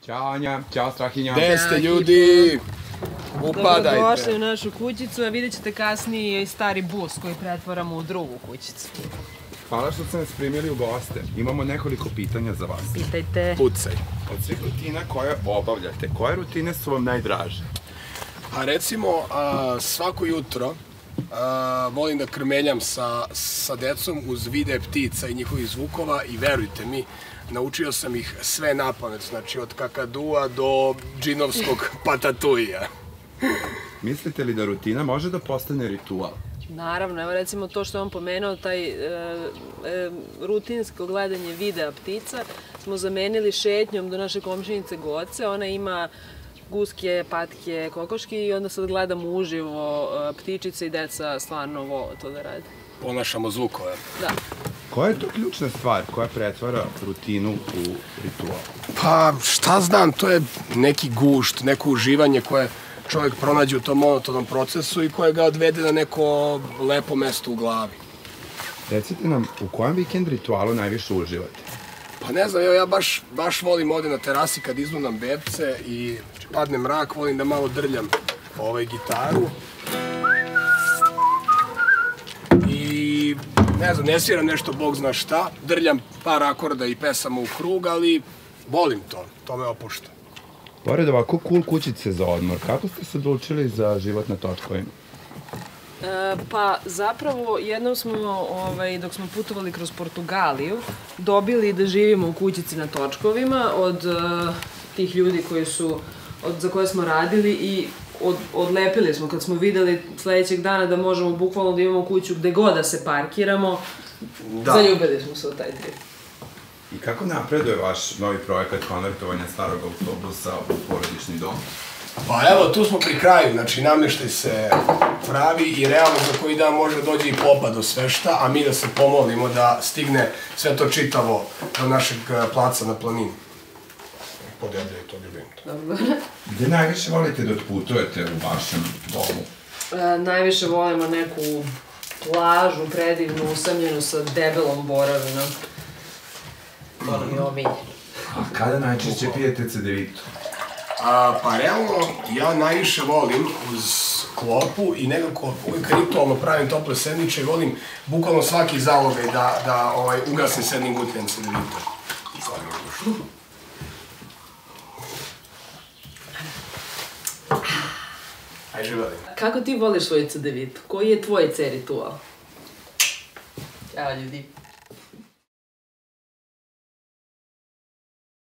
Ćao Anja, ćao Strahinja. Gde ste ljudi? Upadajte. Dobrodošli u našu kućicu, a vidjet ćete kasnije i stari bus koji pretvaramo u drugu kućicu. Hvala što ste nas primili u goste. Imamo nekoliko pitanja za vas. Pitajte. Pucaj. Od svih rutina koje obavljate, koje rutine su vam najdraže? A recimo, svako jutro volim da krmeljam sa decom uz vide ptica i njihovih zvukova i verujte mi, naučio sam ih sve napamet, znači od kakadua do džinovskog patatuija. Mislite li da rutina može da postane ritual? Naravno, evo recimo to što je on pomenuo, taj rutinsko gledanje videa ptica smo zamenili šetnjom do naše komšinice Goce. Ona ima guske, patke, kokoški i onda sad gledamo uživo ptičice i deca stvarno vole to da rade. Ponašamo zvukove. Da. Koja je to ključna stvar koja pretvara rutinu u ritual? Pa šta znam, to je neki gušt, neko uživanje koje čovjek pronađe u tom monotonom procesu i koje ga odvede na neko lepo mesto u glavi. Recite nam, u kojem vikend ritualu najviše uživate? Pa ne znam, ja baš volim ovde na terasi kad izlunam bebce i padne mrak, volim da malo drljam gitaru. I ne znam, ne sviram nešto, bog zna šta, drljam par akorda i pesama u krug, ali volim to me opušta. Pored ovako cool kućice za odmor, kako ste se odlučili za život na točkovima? Pa zapravo jednom smo, dok smo putovali kroz Portugaliju, dobili da živimo u kućici na točkovima od tih ljudi za koje smo radili i odlepili smo kad smo videli sledećeg dana da možemo bukvalno da imamo kuću gde god da se parkiramo. Zaljubili smo se u taj trip. I kako napreduje vaš novi projekat konvertovanja starog autobusa u porodični dom? Pa evo, tu smo pri kraju, znači nameštaj se pravi i realno za koji dan može dođe i popa do svešta, a mi da se pomolimo da stigne sve to čitavo do našeg placa na planini. Podedljaju to ljubim. Dobro. Gde najviše volite da otputujete u vašem domu? Najviše volimo neku plažu predivnu, usamljenu sa debelom boravinom. To nam je omiljeno. A kada najčešće pijete cedevitu? Pa realno, ja najviše volim uz klopu i nekako uvijek ritualno pravim tople sendviče i volim bukvalno svaki zalogaj da ugasim s jednim gutljem cedevita. Aj živeli. Kako ti voliš svoju cedevitu? Koji je tvoj C ritual? Ćao ljudi.